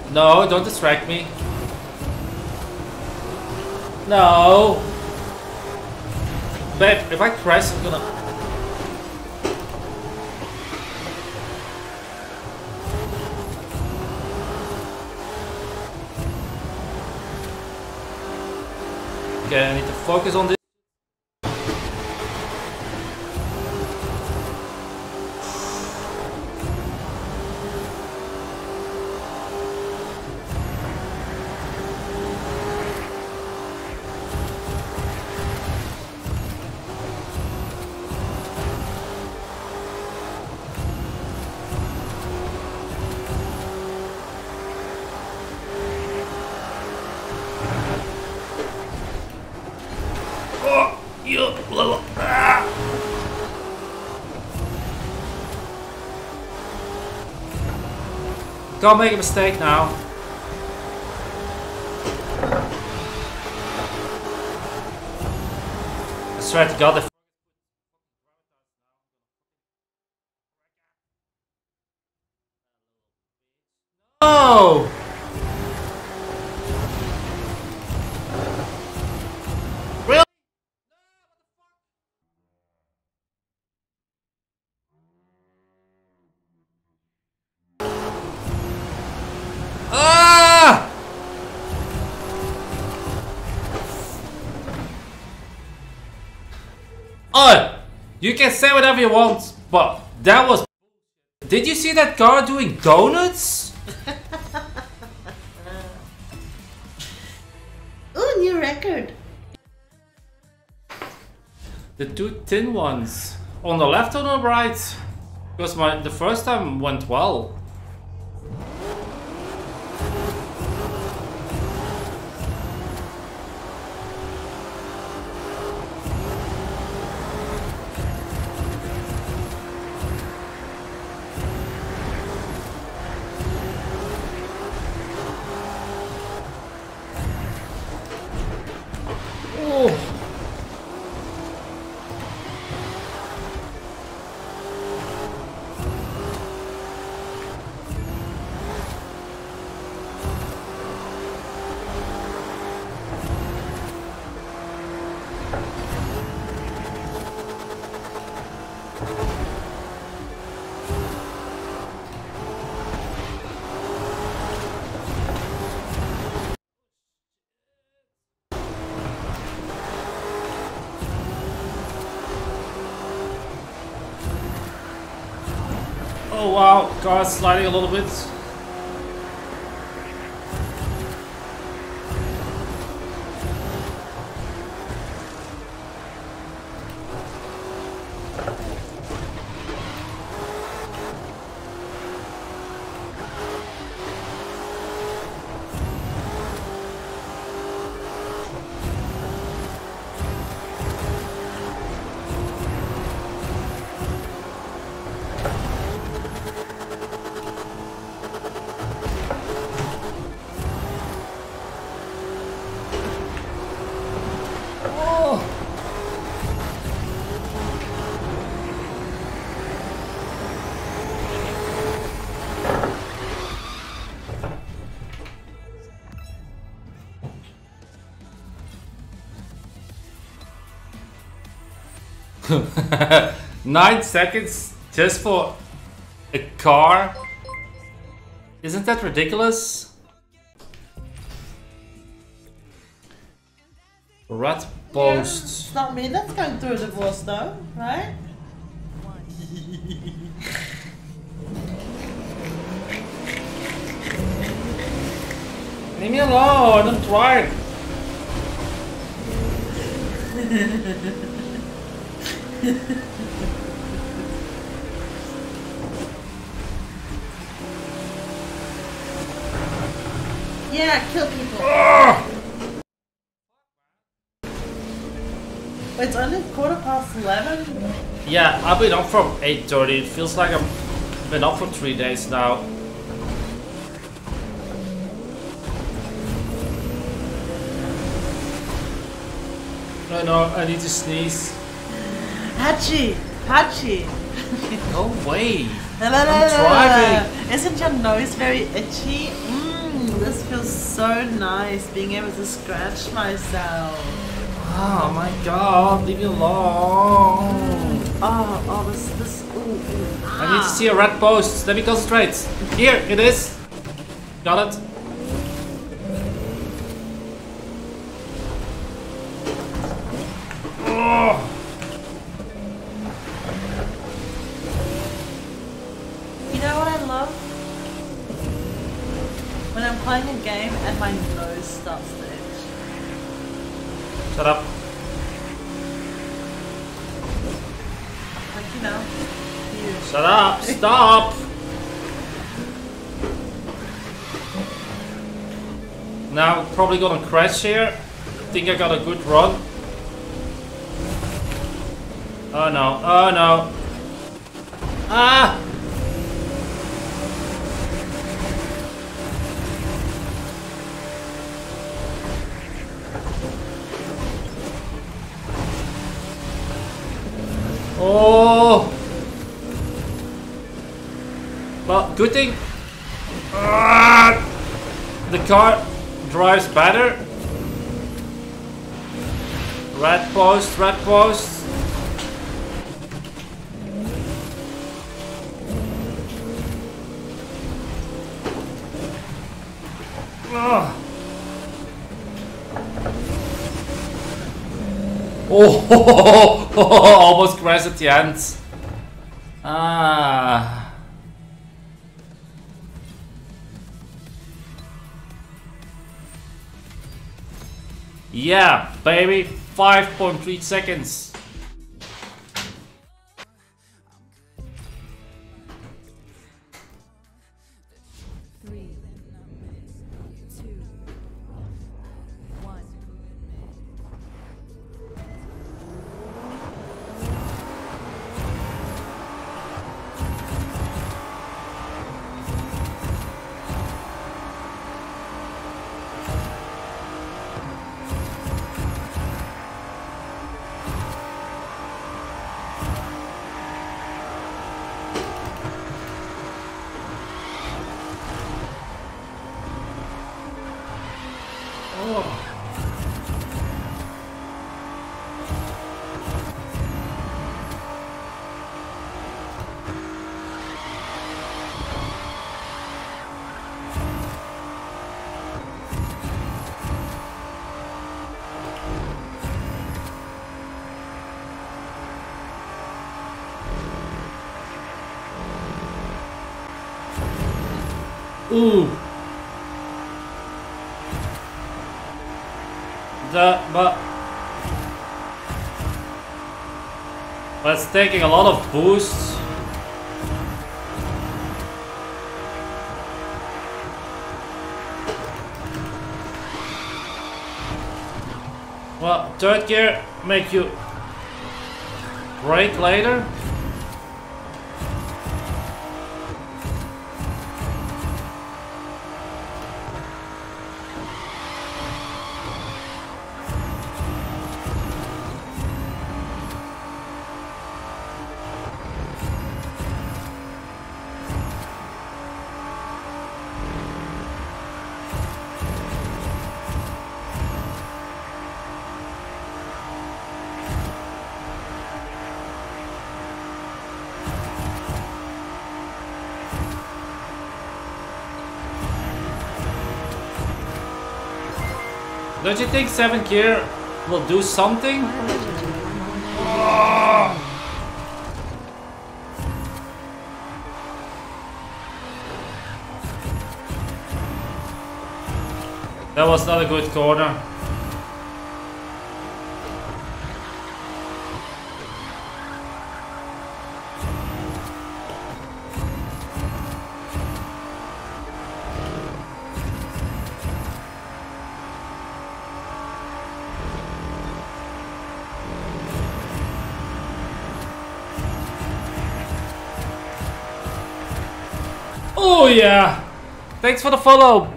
No, don't distract me. No. Babe, if I crash, I'm gonna... Okay, I need to focus on this. Don't make a mistake now. I swear to God, if... Oh! Really? Ah! Oh, you can say whatever you want, but that was... Did you see that car doing donuts? Ooh, new record. The two tin ones. On the left or the right? Because the first time went well. Oh wow, car's sliding a little bit. Oh. 9 seconds just for a car? Isn't that ridiculous? Rat post. Yeah, it's not me that's going through a divorce though, right? Leave me alone, I'm trying. Yeah, kill people. Wait, it's only 11:15? Yeah, I've been up from 8:30. It feels like I've been up for 3 days now. I know, I need to sneeze. Hachi! Hachi! No way! La, la, la, I'm driving! Isn't your nose very itchy? This feels so nice, being able to scratch myself. Oh my god, leave me alone. This, ooh. I need to see a red post. Let me concentrate. Here, it is. Got it. Oh. You know what I love? When I'm playing a game and my nose starts to itch. Shut up. Like, you know, you. Shut up. Stop. Now, probably gonna crash here. Think I got a good run. Oh no. Oh no. Ah! Oh! Well, good thing the car drives better. Red post, red post. Oh, almost crashed at the end. Ah. Yeah, baby, 5.3 seconds. Ooh. But it's taking a lot of boosts. Well, third gear make you brake later. Don't you think 7th gear will do something? That was not a good corner. Oh yeah! Thanks for the follow,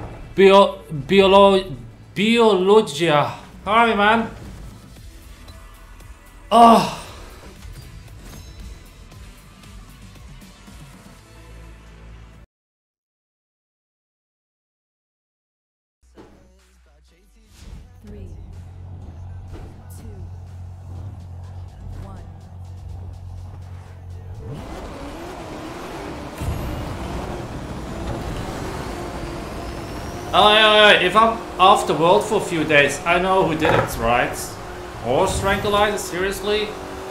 Biologia. How are you, man? Oh. If I'm off the world for a few days, I know who did it, right? Horse tranquilizer, seriously?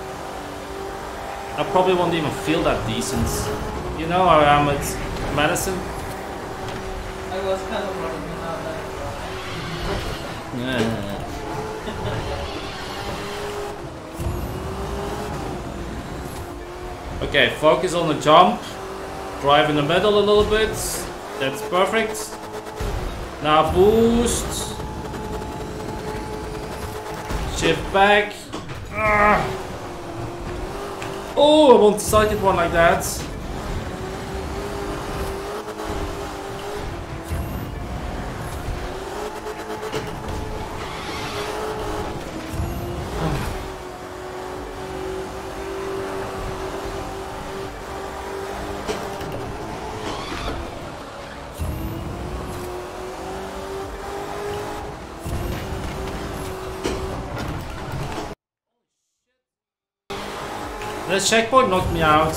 I probably won't even feel that decent. You know how I am with medicine? I was kind of running out there. Okay, focus on the jump. Drive in the middle a little bit. That's perfect. Now boost. Shift back. Oh, I won't sight it one like that. The checkpoint knocked me out.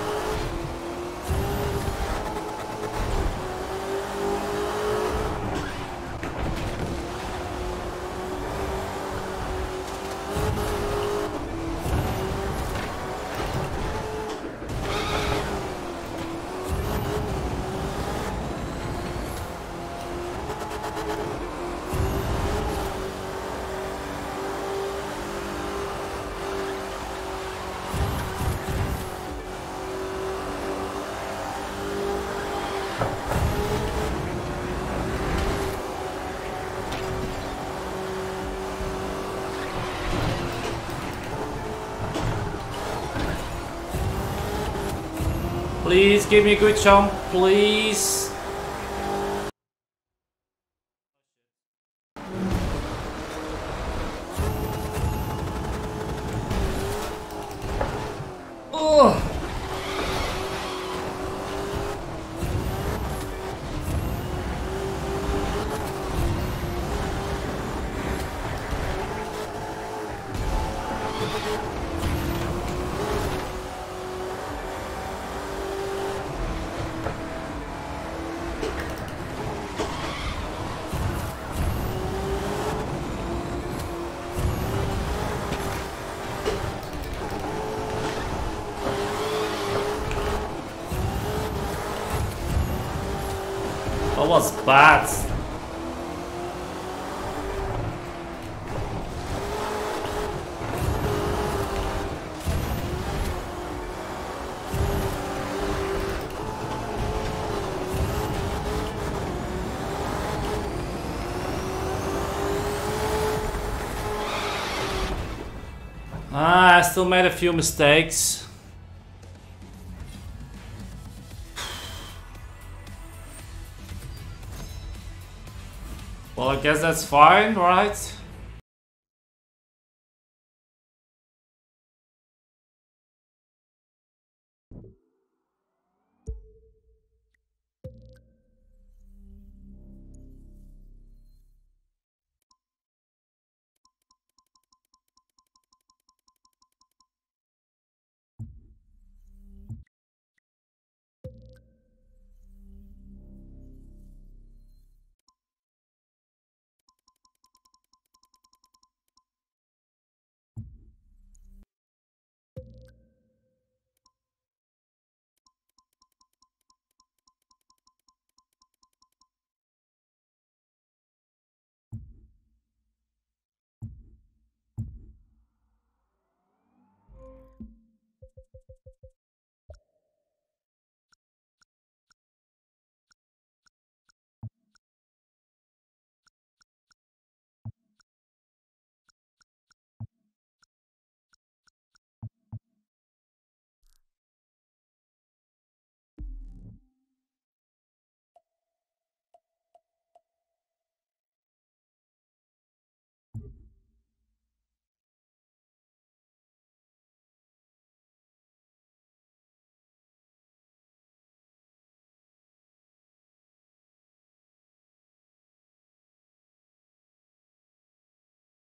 Please give me a good jump, please. Oh. That was bad. I still made a few mistakes. Well, I guess that's fine, right?